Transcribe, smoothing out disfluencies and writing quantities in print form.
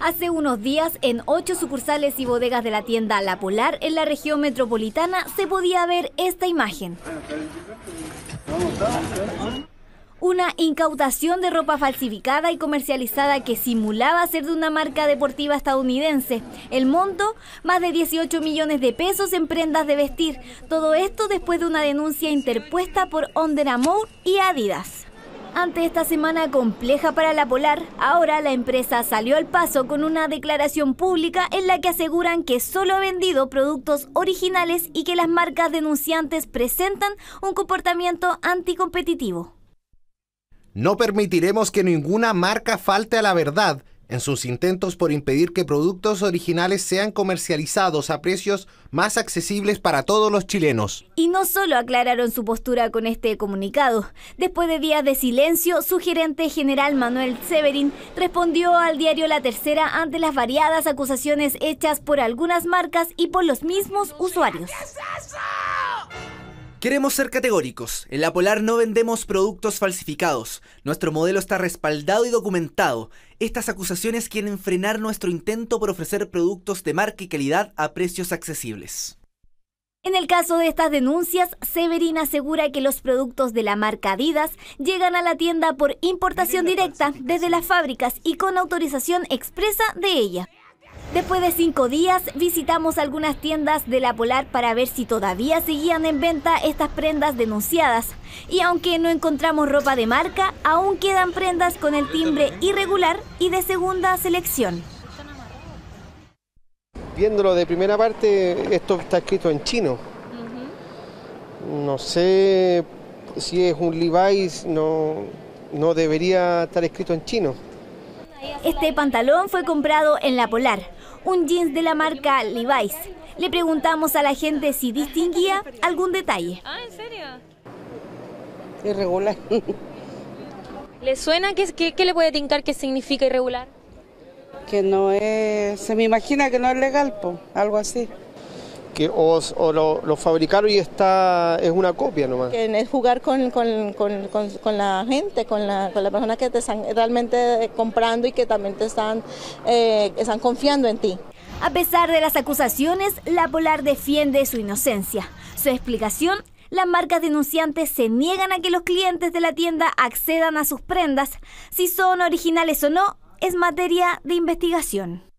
Hace unos días, en 8 sucursales y bodegas de la tienda La Polar en la región metropolitana, se podía ver esta imagen. Una incautación de ropa falsificada y comercializada que simulaba ser de una marca deportiva estadounidense. El monto, más de 18 millones de pesos en prendas de vestir. Todo esto después de una denuncia interpuesta por Under Armour y Adidas. Ante esta semana compleja para La Polar, ahora la empresa salió al paso con una declaración pública en la que aseguran que solo ha vendido productos originales y que las marcas denunciantes presentan un comportamiento anticompetitivo. No permitiremos que ninguna marca falte a la verdad en sus intentos por impedir que productos originales sean comercializados a precios más accesibles para todos los chilenos. Y no solo aclararon su postura con este comunicado. Después de días de silencio, su gerente general Manuel Severin respondió al diario La Tercera ante las variadas acusaciones hechas por algunas marcas y por los mismos usuarios. ¿Qué es eso? Queremos ser categóricos. En La Polar no vendemos productos falsificados. Nuestro modelo está respaldado y documentado. Estas acusaciones quieren frenar nuestro intento por ofrecer productos de marca y calidad a precios accesibles. En el caso de estas denuncias, Severin asegura que los productos de la marca Adidas llegan a la tienda por importación directa desde las fábricas y con autorización expresa de ella. Después de 5 días, visitamos algunas tiendas de La Polar para ver si todavía seguían en venta estas prendas denunciadas. Y aunque no encontramos ropa de marca, aún quedan prendas con el timbre irregular y de segunda selección. Viéndolo de primera parte, esto está escrito en chino. No sé si es un Levi's, no debería estar escrito en chino. Este pantalón fue comprado en La Polar, un jeans de la marca Levi's. Le preguntamos a la gente si distinguía algún detalle. Ah, ¿en serio? Irregular. ¿Le suena? ¿Qué le puede tincar que significa irregular? Que no es, se me imagina que no es legal, po, algo así. Que lo fabricaron y es una copia nomás. Que es jugar con la gente, con la persona que te están realmente comprando y que también te están confiando en ti. A pesar de las acusaciones, La Polar defiende su inocencia. Su explicación: las marcas denunciantes se niegan a que los clientes de la tienda accedan a sus prendas. Si son originales o no, es materia de investigación.